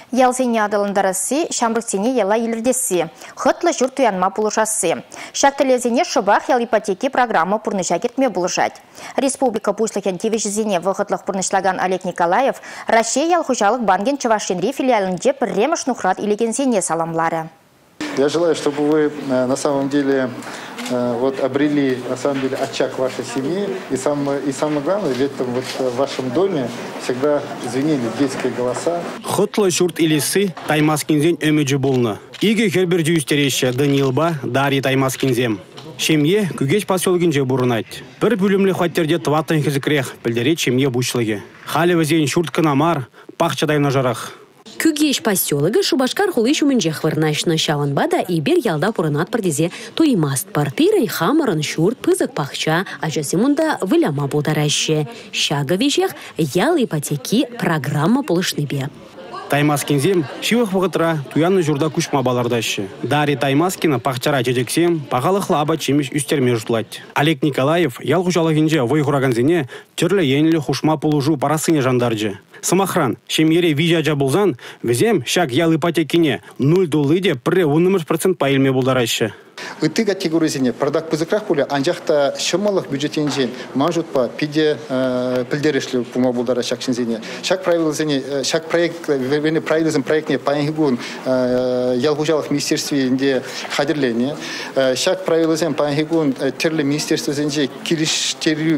Ялзине адалындарасы, шамрықтене ела елірдесі. Хытлы жүр туянма бұлышасы. Шақтылезіне шыбақ ял ипотеки программы пұрныша кертме бұлышад. Республика пушлыкен тевешізіне вғытлық пұрнышлаган Олег Николаев Россия ял хұжалық банген Чувашинри филиалінде пірремыш нұхрат илегензене саламлары. Я желаю, чтобы вы на самом деле обрели очаг вашей семьи. И самое главное, в этом в вашем доме всегда звенели детские голоса. Хытлы шурт илесі таймаскинзен өміджі болны. Иге хербір жүйістереші Данилба Дари таймаскинзем. Шемье күгеш поселгінже бұрынайд. Бір бөлімлі хаттерде тваттан хізікрех білдерет шемье бұшлығы. Халі візен шурт кынамар, пақчадайна жарақ. Күгеш поселығы Шубашкар хулыш умінжех вырнашны шаванбада и бер ялда пұрынат бірдезе туймаст партирай хамырын шурт пызык пахча, ажасы мұнда выляма бұлдарашы. Шага вежех ял ипотеки программа пұлышны бе. Таймаскинзем шивых вғытра туянны журда күшма балардашы. Дари Таймаскина пахчара жедексем пағалықлы аба чемеш үстерме жұтлайды. Олег Николаев ял құжалығынже войғыраганзене түрлі енілі хушма пұлужу парасыне жандаржы. Самахран, шемере вижаджа болзан, візем шак ял ипотекине 0 доллыде пірре 10% пайылме болдарашы. Үті категоризіне продак пызықрақ болы, анжақта шымалық бюджетенжен мажутпа пиде пілдерешлі пума болдара шакшынзене. Шак правилызене, шак проект, вені правилызын проектне пайынгығын ялғужалық министерственде қадірлене. Шак правилызен пайынгығын терлі министерствезенде киліштеру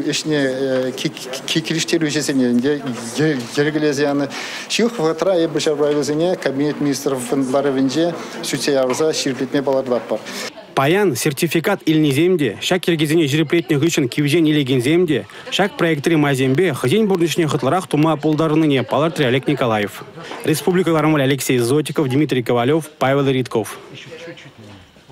жезенде ергілезияны. Шиуқ вғатра ебішар правилызене кабинет министрлары венде сүтсе арза ширпетме балардап бар. Паян сертификат илнеземде, шак кергезіне жирепретне ғышын кивжен илегенземде, шак проекттері мазембе, хызен бұрнышне хытларақ тума полдарыныне палартри Олег Николаев. Республикаларымыл Алексей Зотиков, Дмитрий Ковалев, Павел Ритков.